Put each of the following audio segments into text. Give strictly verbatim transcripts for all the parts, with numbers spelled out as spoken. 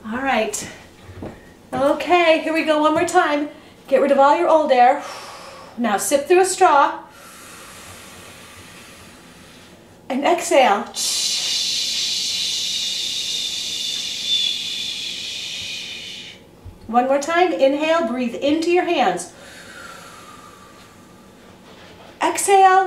All right. Okay, here we go one more time. Get rid of all your old air. Now sip through a straw. And exhale. One more time. Inhale, breathe into your hands. Exhale.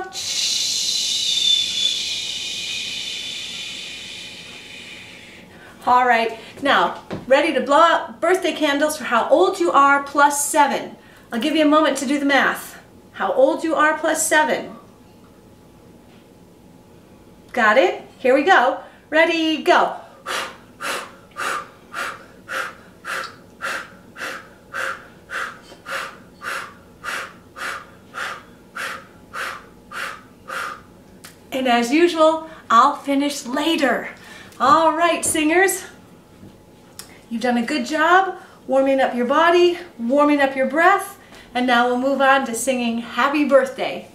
All right, now ready to blow out birthday candles for how old you are plus seven. I'll give you a moment to do the math. How old you are plus seven. Got it? Here we go. Ready, go. And as usual, I'll finish later. All right, singers. You've done a good job warming up your body, warming up your breath, and now we'll move on to singing Happy Birthday.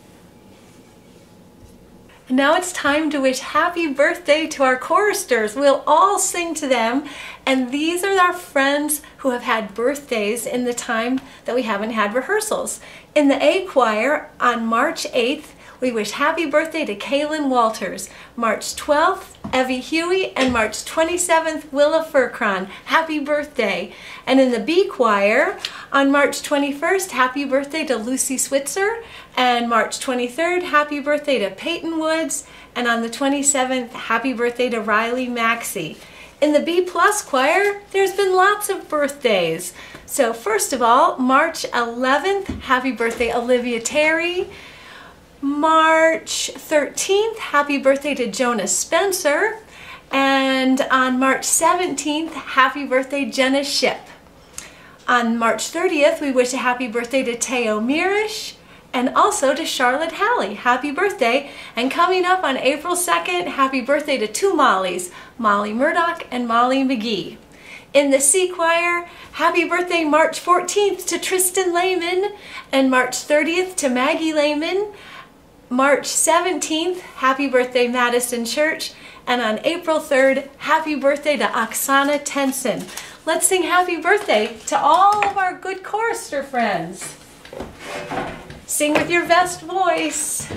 And now it's time to wish happy birthday to our choristers. We'll all sing to them, and these are our friends who have had birthdays in the time that we haven't had rehearsals. In the A choir on March eighth, we wish happy birthday to Kaylin Walters. March twelfth, Evie Huey, and March twenty-seventh, Willa Furcron. Happy birthday. And in the B choir, on March twenty-first, happy birthday to Lucy Switzer. And March twenty-third, happy birthday to Peyton Woods. And on the twenty-seventh, happy birthday to Riley Maxey. In the B plus choir, there's been lots of birthdays. So first of all, March eleventh, happy birthday Olivia Terry. March thirteenth, happy birthday to Jonah Spencer. And on March seventeenth, happy birthday Jenna Ship. On March thirtieth, we wish a happy birthday to Teo Mirish and also to Charlotte Halley. Happy birthday. And coming up on April second, happy birthday to two Mollys, Molly Murdoch and Molly McGee. In the C choir, happy birthday March fourteenth to Tristan Lehman and March thirtieth to Maggie Lehman. March seventeenth, happy birthday Madison Church, and on April third, happy birthday to Oksana Tenson. Let's sing happy birthday to all of our good chorister friends. Sing with your best voice.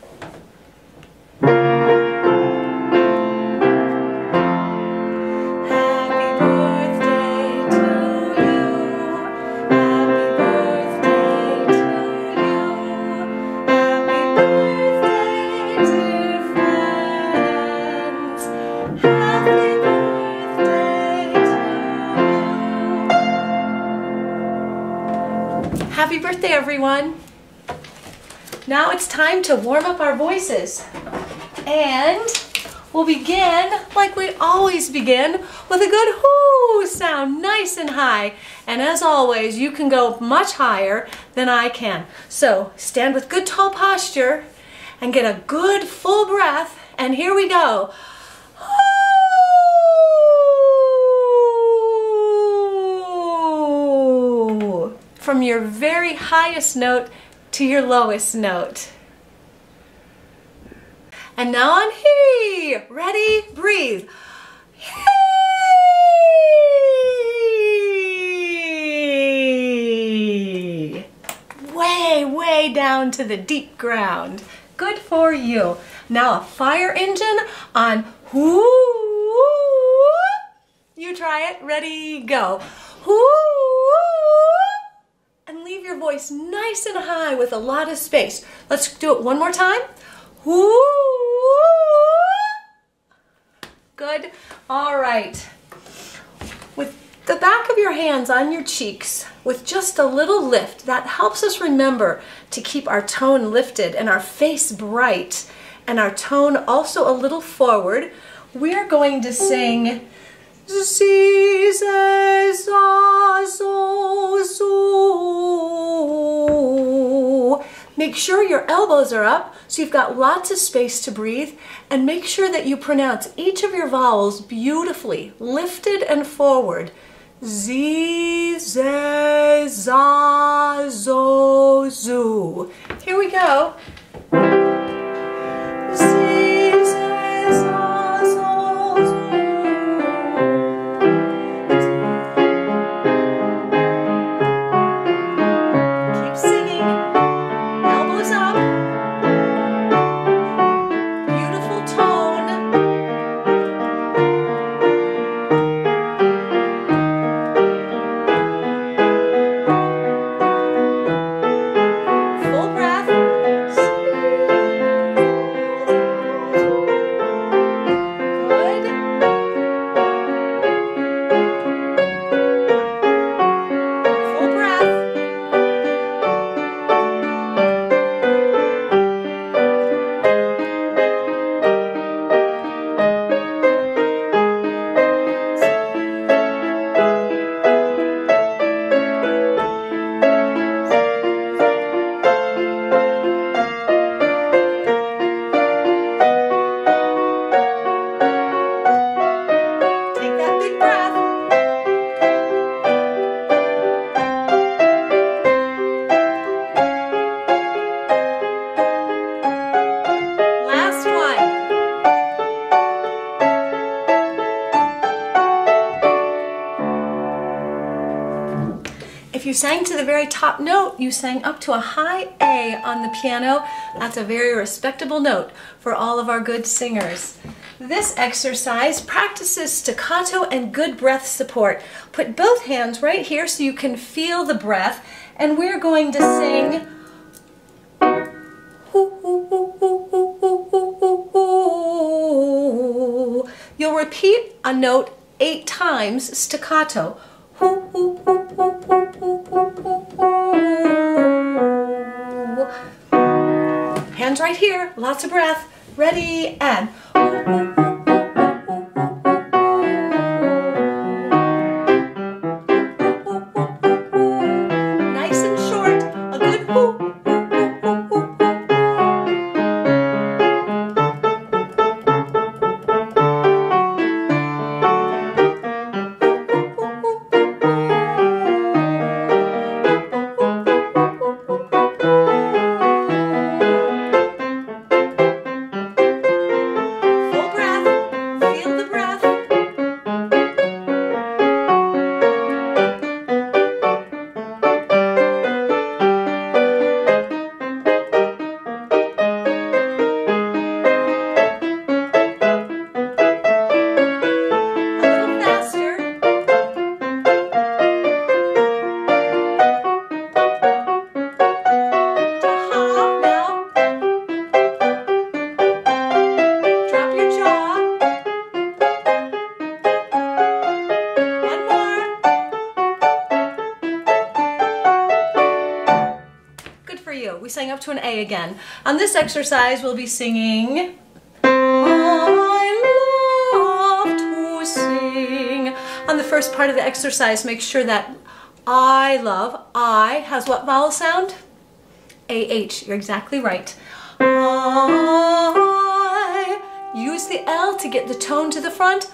Happy birthday, everyone. Now it's time to warm up our voices. And we'll begin like we always begin with a good whoo sound, nice and high. And as always, you can go much higher than I can. So stand with good tall posture and get a good full breath. And here we go. From your very highest note to your lowest note. And now on hee. Ready? Breathe. Hee. Way, way down to the deep ground. Good for you. Now a fire engine on whoo. You try it. Ready? Go. Whoo. And leave your voice nice and high with a lot of space. Let's do it one more time. Whoo! Good. All right. With the back of your hands on your cheeks, with just a little lift, that helps us remember to keep our tone lifted and our face bright and our tone also a little forward. We're going to sing Si, se, sa, so, so. Make sure your elbows are up so you've got lots of space to breathe, and make sure that you pronounce each of your vowels beautifully, lifted and forward. Z, ze, za, zo, zoo. Here we go. Z, ze, za, zo, zoo. you sang to the very top note, you sang up to a high A on the piano. That's a very respectable note for all of our good singers. This exercise practices staccato and good breath support. Put both hands right here so you can feel the breath, and we're going to sing You'll repeat a note eight times staccato. Hands right here, lots of breath. Ready, and nice and short, a good whoo. We sang up to an A again. On this exercise, we'll be singing I love to sing. On the first part of the exercise, make sure that I love, I has what vowel sound? A H. You're exactly right. I. Use the L to get the tone to the front.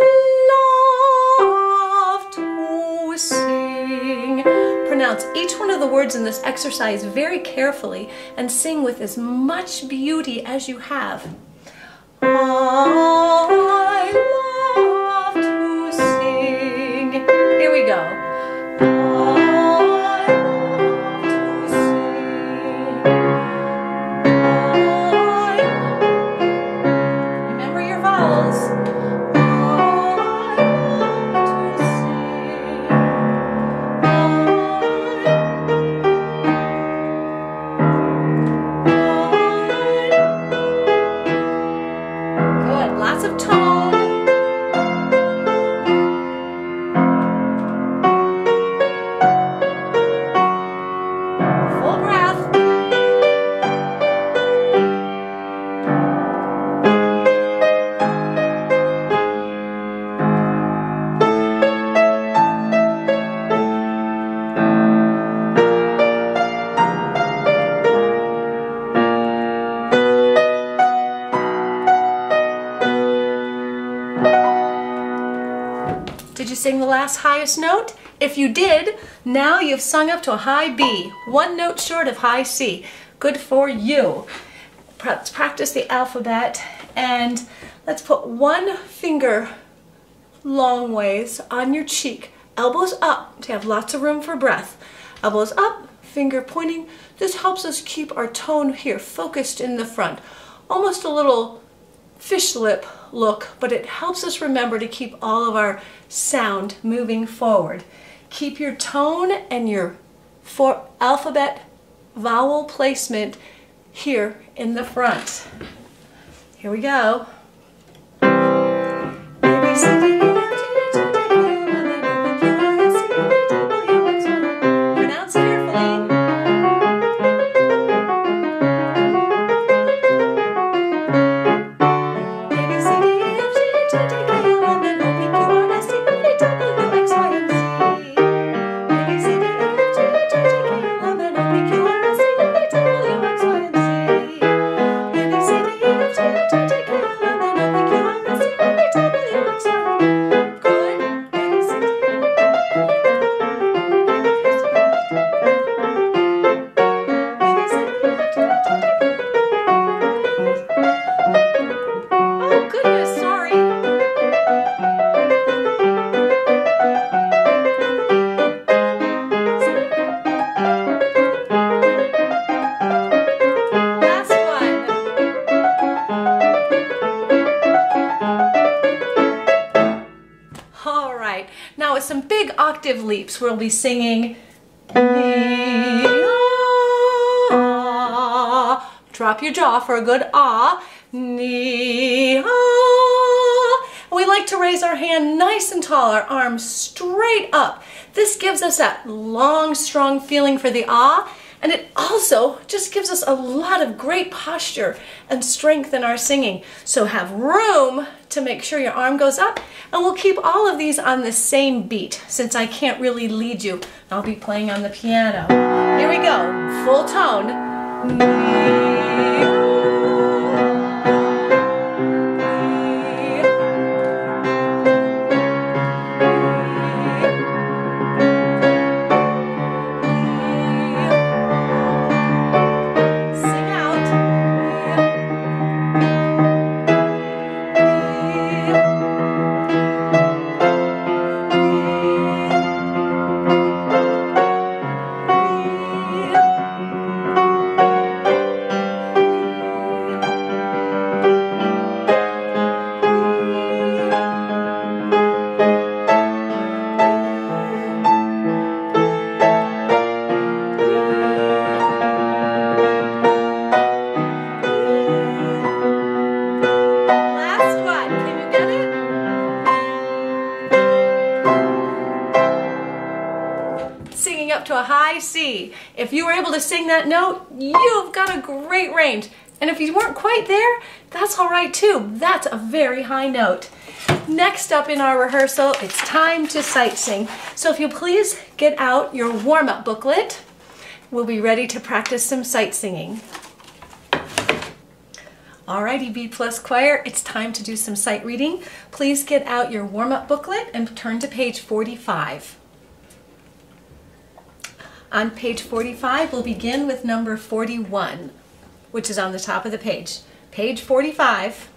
Love to sing. Pronounce each one of the words in this exercise very carefully and sing with as much beauty as you have. I love to sing. Here we go. I love to sing. I. Remember your vowels. Did you sing the last highest note? If you did, now you've sung up to a high B, one note short of high C. Good for you. Let's practice the alphabet, and let's put one finger long ways on your cheek, elbows up to have lots of room for breath. Elbows up, finger pointing. This helps us keep our tone here focused in the front. Almost a little fish lip look, but it helps us remember to keep all of our sound moving forward. Keep your tone and your for alphabet vowel placement here in the front. Here we go. A, B, C, D, E, F, G, H, I, J, K, L, M, N, O, P, Q, R, S, T, U, V, W, X, Y. Pronounce carefully. Take Now with some big octave leaps, we'll be singing me, ah. Drop your jaw for a good ah. Ni, ah. We like to raise our hand nice and tall, our arms straight up. This gives us that long, strong feeling for the ah, and it also just gives us a lot of great posture and strength in our singing. So have room to make sure your arm goes up, and we'll keep all of these on the same beat since I can't really lead you. I'll be playing on the piano. Here we go, full tone. Singing up to a high C. If you were able to sing that note, you've got a great range. And if you weren't quite there, that's all right too. That's a very high note. Next up in our rehearsal, it's time to sight sing. So if you please get out your warm-up booklet, we'll be ready to practice some sight singing. Alrighty, B plus choir, it's time to do some sight reading. Please get out your warm-up booklet and turn to page forty-five. On page forty-five, we'll begin with number forty-one, which is on the top of the page. Page forty-five,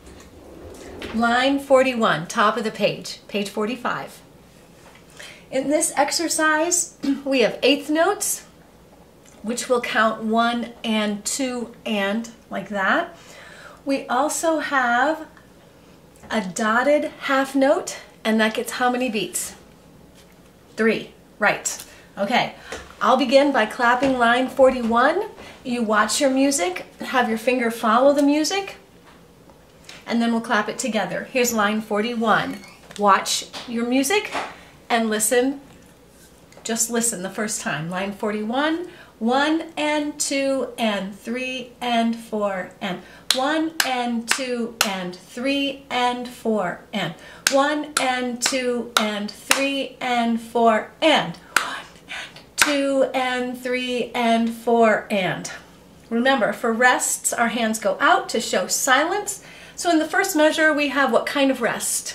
line forty-one, top of the page, page forty-five. In this exercise, we have eighth notes, which will count one and two and, like that. We also have a dotted half note, and that gets how many beats? Three, right. Okay. I'll begin by clapping line forty-one. You watch your music, have your finger follow the music, and then we'll clap it together. Here's line forty-one. Watch your music and listen. Just listen the first time. Line forty-one, one and two and three and four and one and two and three and four and one and two and three and four and two and three and four and. Remember, for rests, our hands go out to show silence. So in the first measure, we have what kind of rest?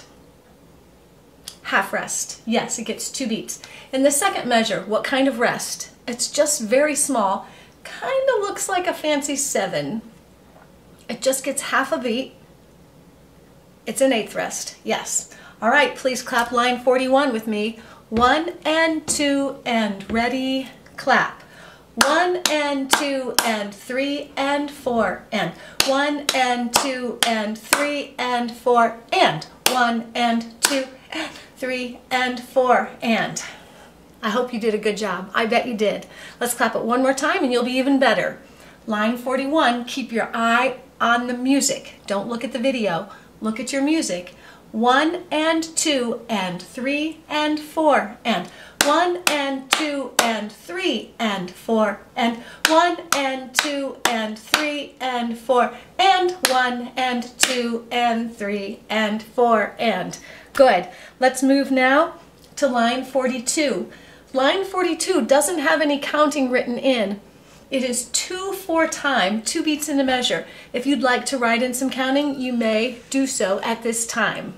Half rest. Yes, it gets two beats. In the second measure, what kind of rest? It's just very small. Kind of looks like a fancy seven. It just gets half a beat. It's an eighth rest. Yes. All right, please clap line forty-one with me. One and two and ready, clap. One and two and three and four and one and two and three and four and one and two and three and four and. I hope you did a good job. I bet you did. Let's clap it one more time and you'll be even better. Line forty-one, keep your eye on the music. Don't look at the video. Look at your music. One and two and three and four and one and two and three and four and one and two and three and four and one and two and three and four and. Good. Let's move now to line forty-two. Line forty-two doesn't have any counting written in. It is two four time, two beats in a measure. If you'd like to write in some counting, you may do so at this time.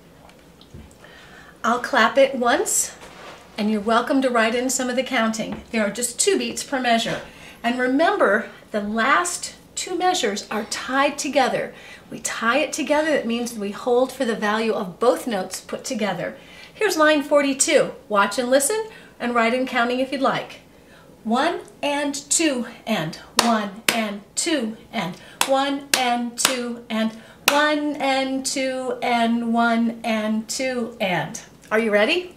I'll clap it once, and you're welcome to write in some of the counting. There are just two beats per measure. And remember, the last two measures are tied together. We tie it together, that means we hold for the value of both notes put together. Here's line forty-two. Watch and listen, and write in counting if you'd like. One and two and one and two and one and two and one and two and one and two and. Are you ready?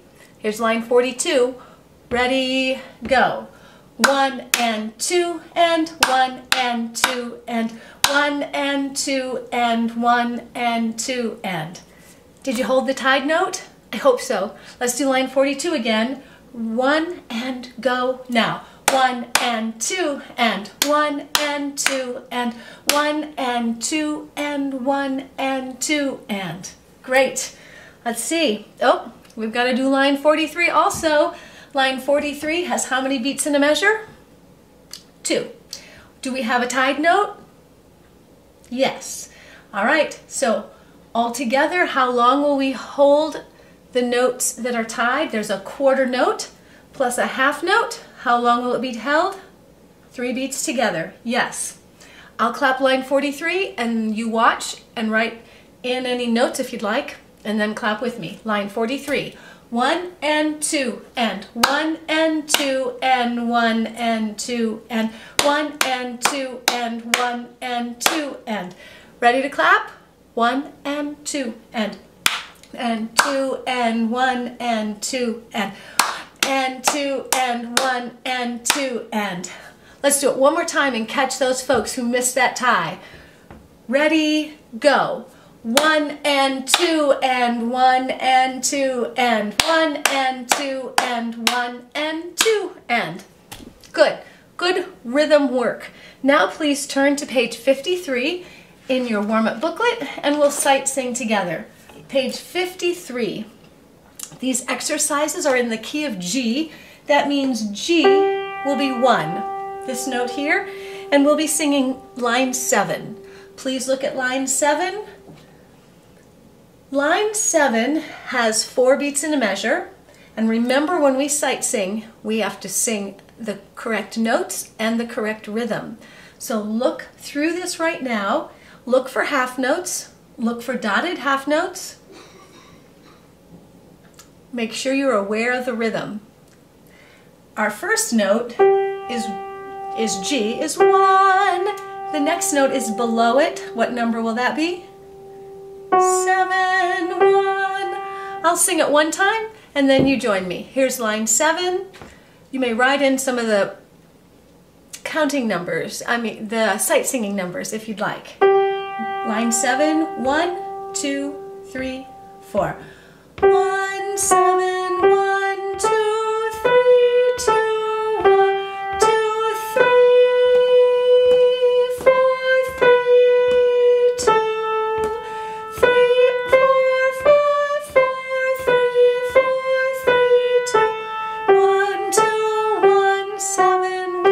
Here's line forty-two. Ready, go. One and two and one and two and one and two and one and two and. Did you hold the tied note? I hope so. Let's do line forty-two again. One and go now. One and two and one and two and one and two and one and two and. Great. Let's see. Oh, we've got to do line forty-three also. Line forty-three has how many beats in a measure? Two. Do we have a tied note? Yes. All right. So altogether, how long will we hold the notes that are tied? There's a quarter note plus a half note. How long will it be held? Three beats together. Yes. I'll clap line forty-three and you watch and write in any notes if you'd like, and then clap with me. Line forty-three. One and two and one and two and one and two and one and two and one and two and. Ready to clap? One and two and and two and one and two and and two and one and two and. Let's do it one more time and catch those folks who missed that tie. Ready, go. One and two and one and two and one and two and one and two and. Good, good rhythm work. Now please turn to page fifty-three in your warm-up booklet and we'll sight sing together. Page fifty-three. These exercises are in the key of G. That means G will be one, this note here, and we'll be singing line seven. Please look at line seven. Line seven has four beats in a measure, and remember when we sight sing, we have to sing the correct notes and the correct rhythm. So look through this right now, look for half notes, look for dotted half notes. Make sure you're aware of the rhythm. Our first note is, is G, is one. The next note is below it. What number will that be? Seven, one. I'll sing it one time and then you join me. Here's line seven. You may write in some of the counting numbers, I mean the sight singing numbers if you'd like. Line seven, one, two, three, four. One, seven, one, two, three, two, one, two, three, four, three, two, three, four, four, four, three, four, three, two, one, two, one, seven,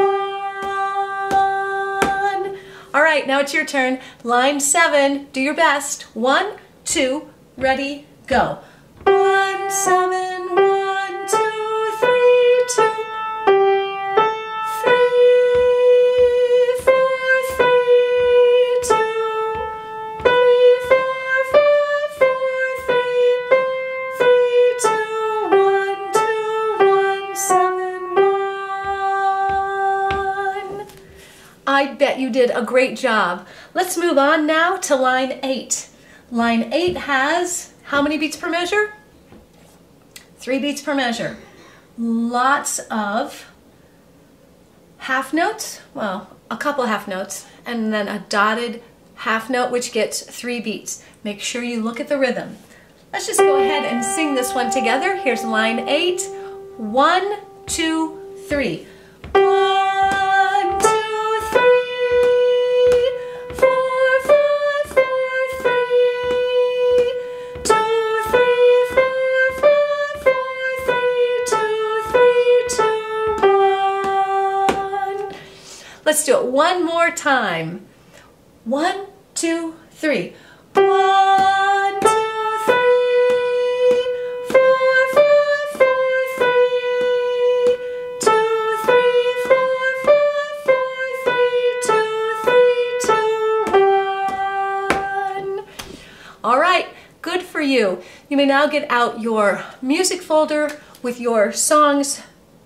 one. All right, now it's your turn. Line seven, do your best. One, two, ready, go. One, seven, one, two, three, two, three, four, three, two, three, four, four, four, three, three, two, one, two, one, seven, one. I bet you did a great job. Let's move on now to line eight. Line eight has how many beats per measure? Three beats per measure. Lots of half notes, well, a couple half notes, and then a dotted half note which gets three beats. Make sure you look at the rhythm. Let's just go ahead and sing this one together. Here's line eight. One, two, three. One, two, three, four, five, four, three, two, three, four, five, four, three, two, three, two, one. Let's do it one more time. One, two, three. One, two, three, four, five, four, three, two, three, four, five, four, three, two, three, two, one. All right, good for you. You may now get out your music folder with your songs.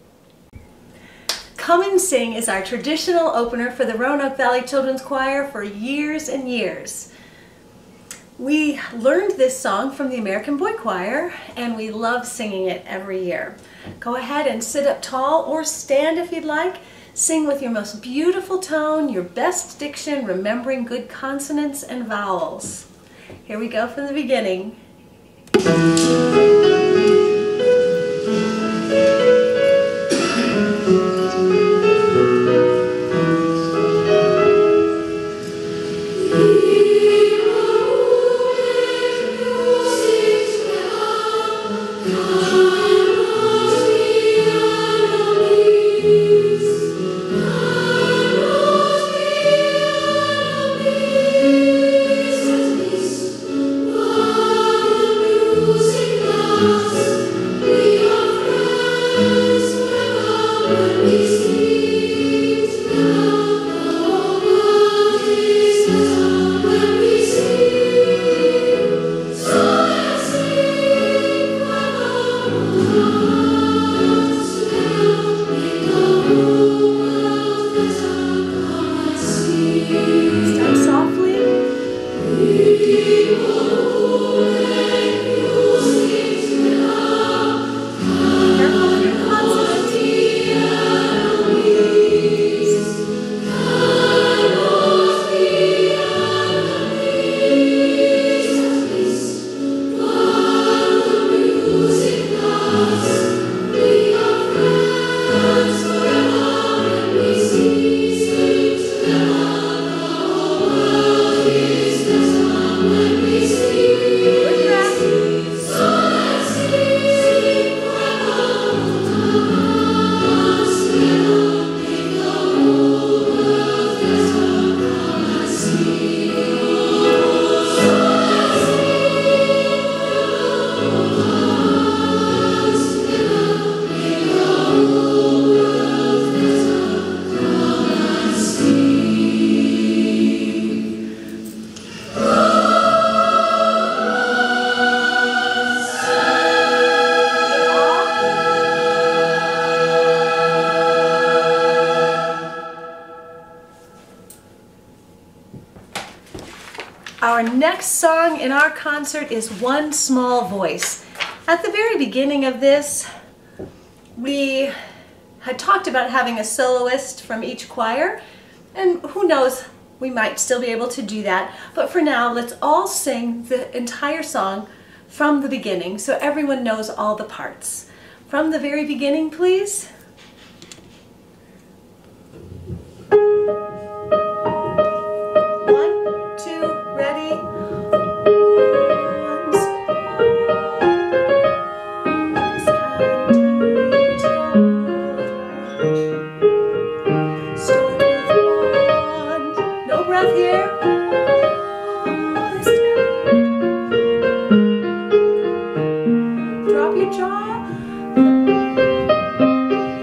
Come and Sing is our traditional opener for the Roanoke Valley Children's Choir for years and years. We learned this song from the American Boy Choir, and we love singing it every year. Go ahead and sit up tall or stand if you'd like. Sing with your most beautiful tone, your best diction, remembering good consonants and vowels. Here we go from the beginning. Our next song in our concert is One Small Voice. At the very beginning of this, we had talked about having a soloist from each choir, and who knows, we might still be able to do that. But for now, let's all sing the entire song from the beginning so everyone knows all the parts. From the very beginning, please. Drop your jaw.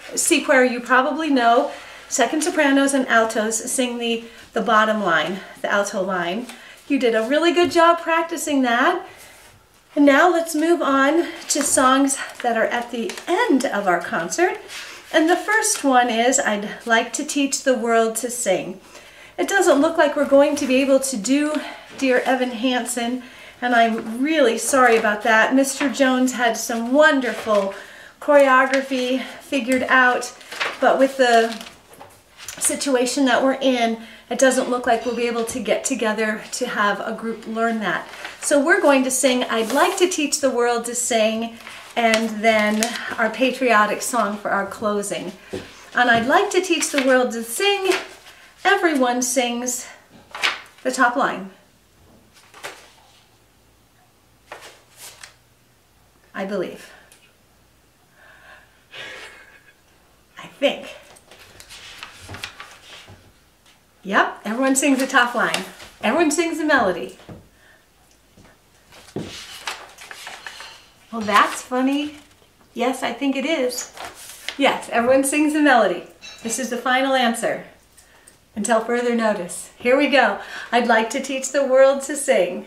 C choir you probably know. Second sopranos and altos sing the, the bottom line, the alto line. You did a really good job practicing that. And now let's move on to songs that are at the end of our concert. And the first one is, I'd like to teach the world to sing. It doesn't look like we're going to be able to do Dear Evan Hansen, and I'm really sorry about that. Mister Jones had some wonderful choreography figured out, but with the situation that we're in, it doesn't look like we'll be able to get together to have a group learn that. So we're going to sing I'd Like to Teach the World to Sing, and then our patriotic song for our closing. And I'd like to teach the world to sing, everyone sings the top line. I believe. I think. Yep, everyone sings the top line. Everyone sings the melody. Well, that's funny. Yes, I think it is. Yes, everyone sings the melody. This is the final answer. Until further notice. Here we go. I'd like to teach the world to sing.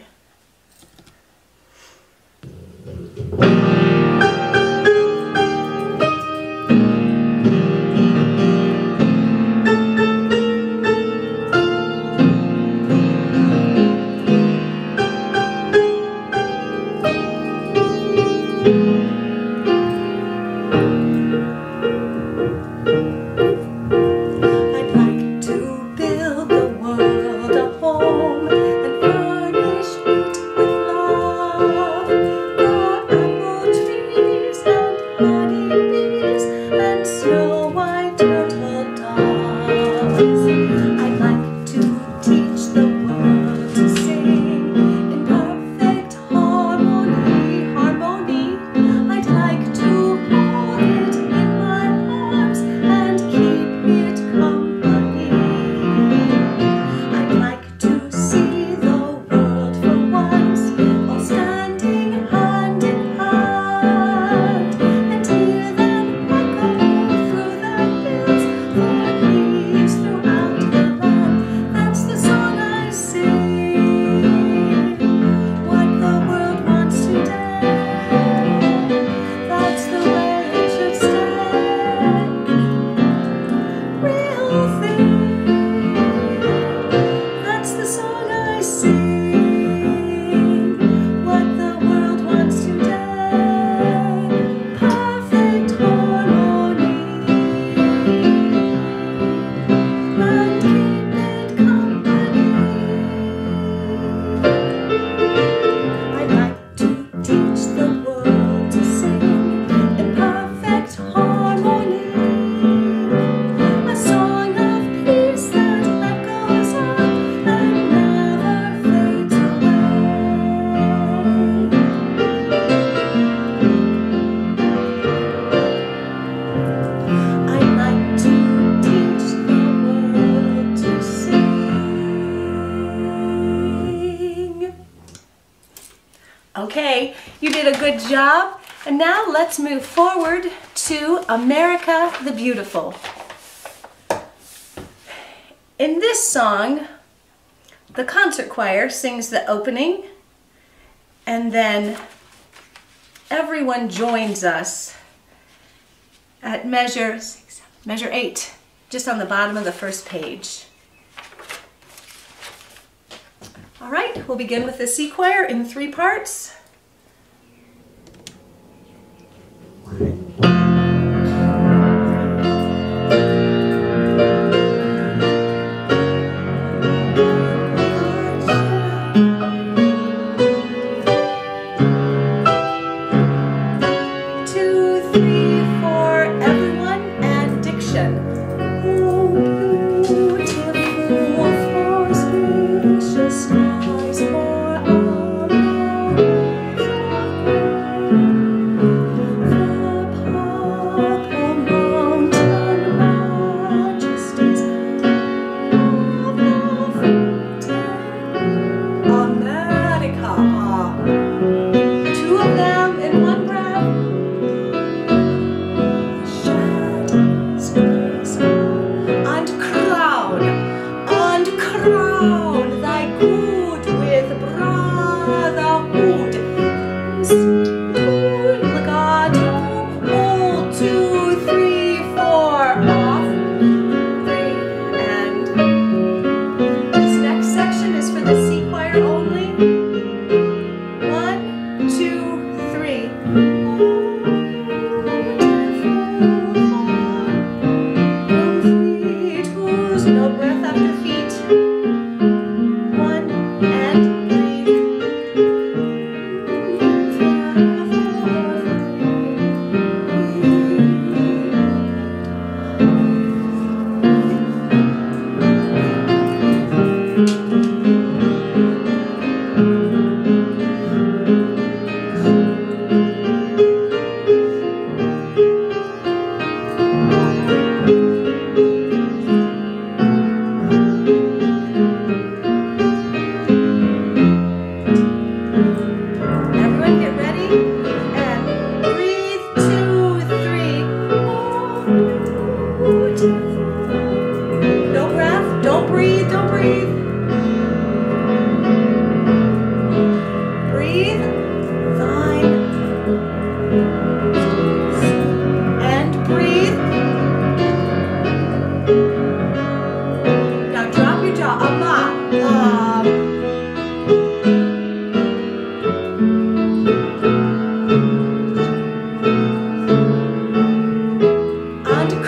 Okay, you did a good job. And now let's move forward to America the Beautiful. In this song, the concert choir sings the opening, and then everyone joins us at measure, six, measure eight, just on the bottom of the first page. All right, we'll begin with the C choir in three parts. Skies for our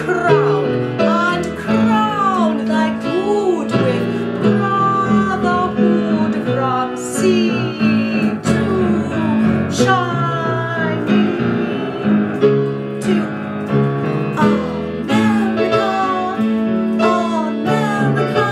crown, and crown thy good with brotherhood from sea to shining to America, America,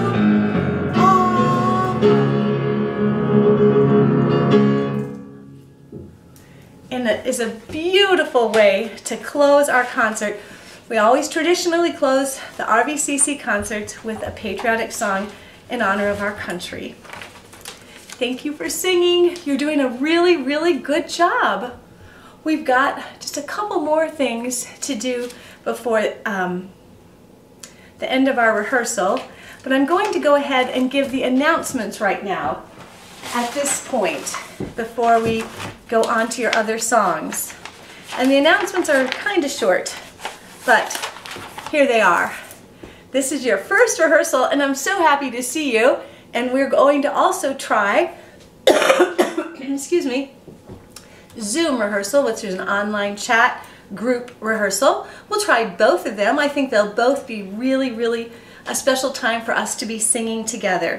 and it is a beautiful way to close our concert. We always traditionally close the R V C C concert with a patriotic song in honor of our country. Thank you for singing. You're doing a really, really good job. We've got just a couple more things to do before um, the end of our rehearsal, but I'm going to go ahead and give the announcements right now at this point before we go on to your other songs. And the announcements are kind of short, but here they are. This is your first rehearsal, and I'm so happy to see you. And we're going to also try, excuse me, Zoom rehearsal, which is an online chat group rehearsal. We'll try both of them. I think they'll both be really, really a special time for us to be singing together.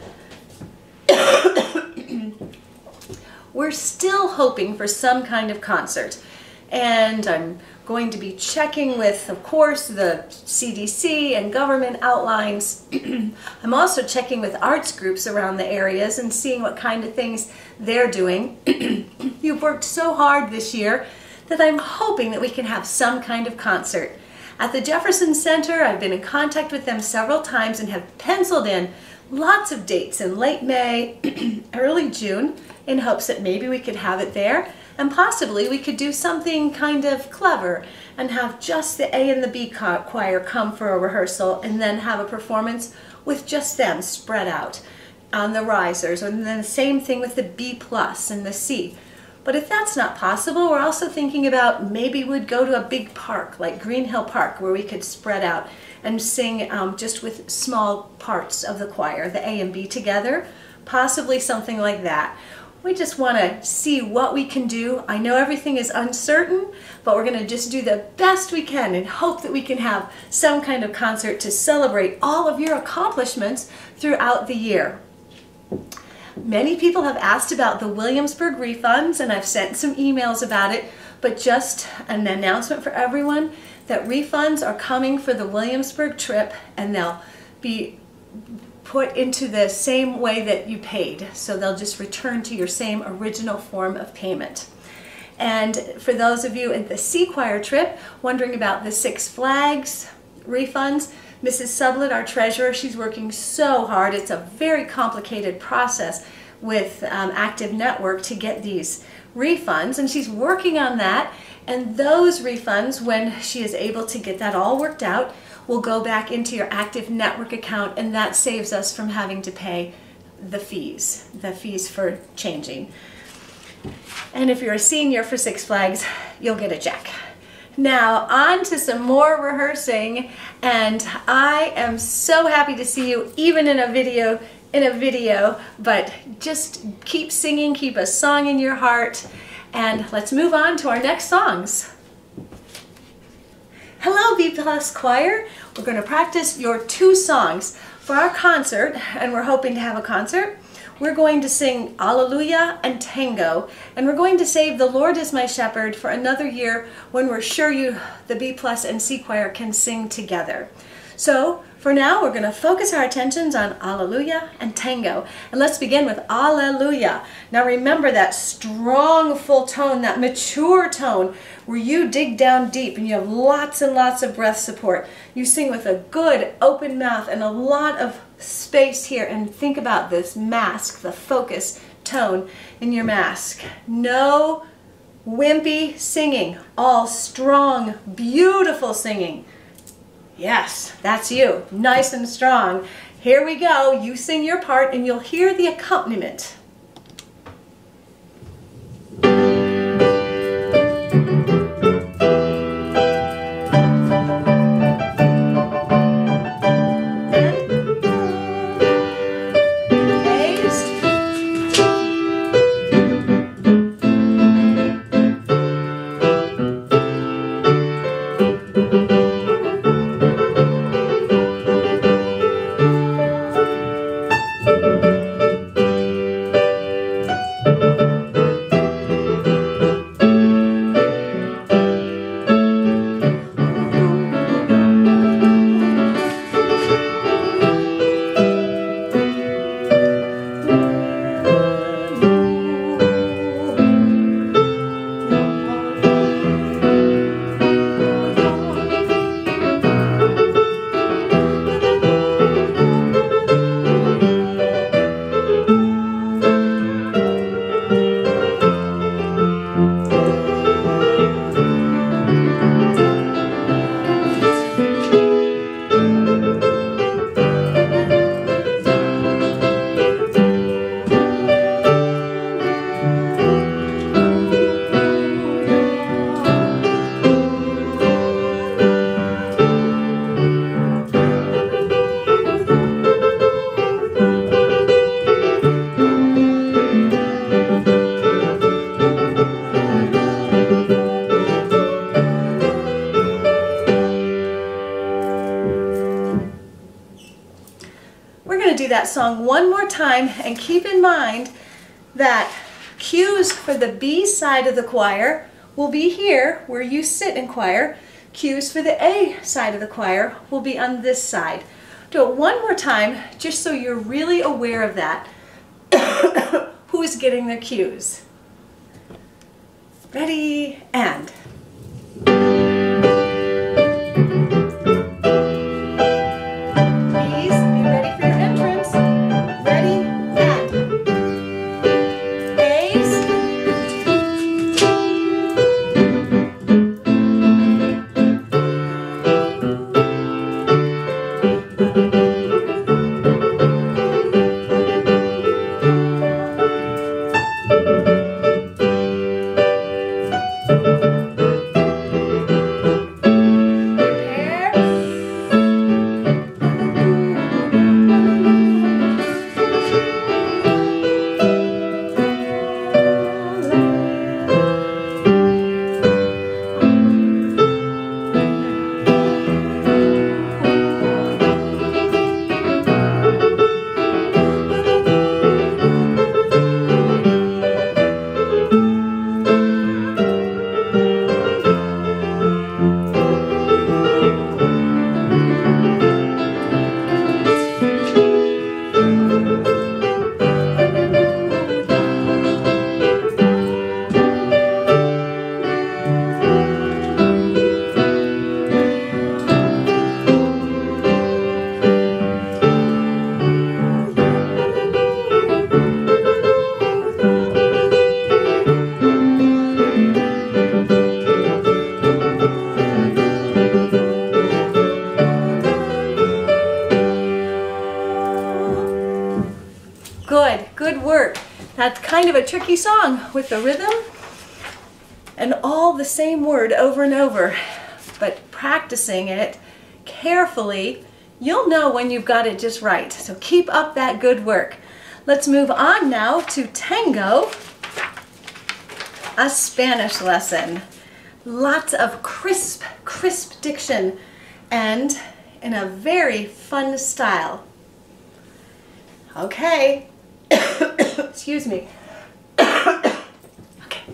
We're still hoping for some kind of concert, and I'm going to be checking with, of course, the C D C and government outlines. I'm also checking with arts groups around the areas and seeing what kind of things they're doing. You've worked so hard this year that I'm hoping that we can have some kind of concert. At the Jefferson Center, I've been in contact with them several times and have penciled in lots of dates in late May, early June, in hopes that maybe we could have it there, and possibly we could do something kind of clever and have just the A and the B choir come for a rehearsal and then have a performance with just them spread out on the risers, and then the same thing with the B plus and the C. But if that's not possible, we're also thinking about maybe we'd go to a big park like Green Hill Park where we could spread out and sing um, just with small parts of the choir, the A and B together, possibly something like that. We just want to see what we can do. I know everything is uncertain, but we're going to just do the best we can and hope that we can have some kind of concert to celebrate all of your accomplishments throughout the year. Many people have asked about the Williamsburg refunds, and I've sent some emails about it, but just an announcement for everyone that refunds are coming for the Williamsburg trip, and they'll be put into the same way that you paid. So they'll just return to your same original form of payment. And for those of you at the C Choir trip wondering about the Six Flags refunds, Missus Sublett, our treasurer, she's working so hard. It's a very complicated process with um, Active Network to get these refunds, and she's working on that. And those refunds, when she is able to get that all worked out, will go back into your Active Network account, and that saves us from having to pay the fees, the fees for changing. And if you're a senior for Six Flags, you'll get a check. Now, on to some more rehearsing, and I am so happy to see you even in a video, in a video, but just keep singing, keep a song in your heart, and let's move on to our next songs. Hello, B plus Choir. We're going to practice your two songs for our concert, and we're hoping to have a concert. We're going to sing Alleluia and Tango, and we're going to save The Lord is My Shepherd for another year when we're sure you, the B plus and C Choir, can sing together. So for now, we're going to focus our attentions on Alleluia and Tango. And let's begin with Alleluia. Now remember that strong full tone, that mature tone, where you dig down deep and you have lots and lots of breath support. You sing with a good open mouth and a lot of space here. And think about this mask, the focus tone in your mask. No wimpy singing, all strong, beautiful singing. Yes, that's you. Nice and strong. Here we go. You sing your part and you'll hear the accompaniment. do that song one more time, and keep in mind that cues for the B side of the choir will be here where you sit in choir. Cues for the A side of the choir will be on this side. Do it one more time just so you're really aware of that. Who's getting the cues? Ready, and. Good, good work. That's kind of a tricky song with the rhythm and all the same word over and over, but practicing it carefully, you'll know when you've got it just right. So keep up that good work. Let's move on now to tango, a Spanish lesson. Lots of crisp, crisp diction and in a very fun style. Okay. Excuse me. Okay.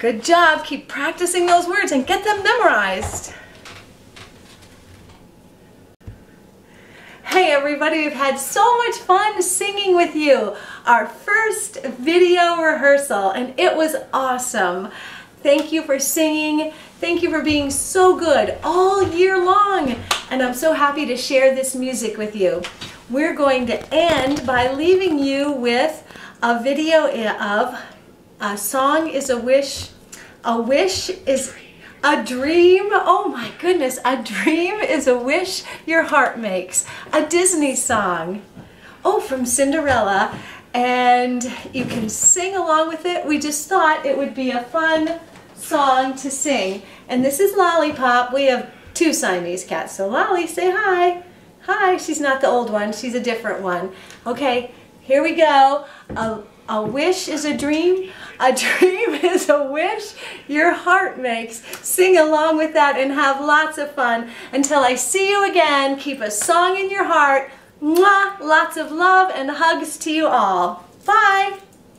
Good job. Keep practicing those words and get them memorized. Hey everybody, we've had so much fun singing with you. Our first video rehearsal, and it was awesome. Thank you for singing. Thank you for being so good all year long. And I'm so happy to share this music with you. We're going to end by leaving you with a video of A Song is a Wish, a Wish is a Dream. Oh my goodness, a dream is a wish your heart makes. A Disney song. Oh, from Cinderella. And you can sing along with it. We just thought it would be a fun song to sing. And this is Lollipop. We have two Siamese cats. So Lolly, say hi. Hi, she's not the old one. She's a different one. Okay, here we go. A, a wish is a dream. A dream is a wish your heart makes. Sing along with that and have lots of fun. Until I see you again, keep a song in your heart. Mwah! Lots of love and hugs to you all. Bye!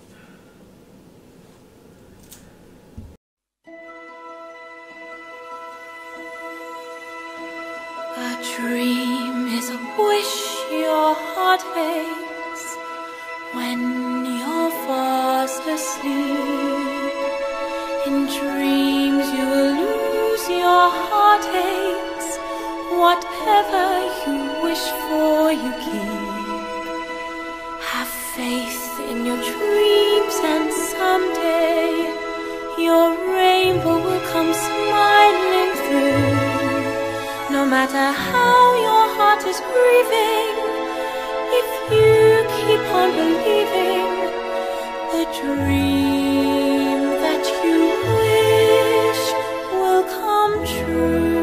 A dream is a wish your heart makes when you're fast asleep. In dreams you will lose your heartaches. Whatever you wish for you keep. Have faith in your dreams and someday your rainbow will come smiling through. No matter how your heart is grieving, if you keep on believing, the dream that you wish will come true.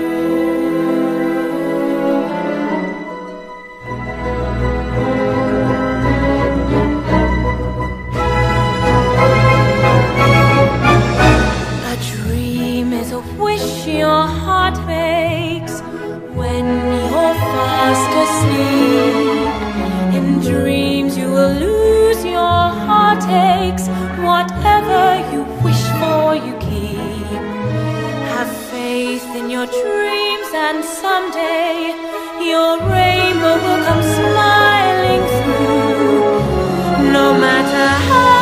A dream is a wish your heart makes when you're fast asleep. In dreams you will lose your heartaches. Whatever you wish for you keep. Have faith in your dreams and someday your rainbow will come smiling through. No matter how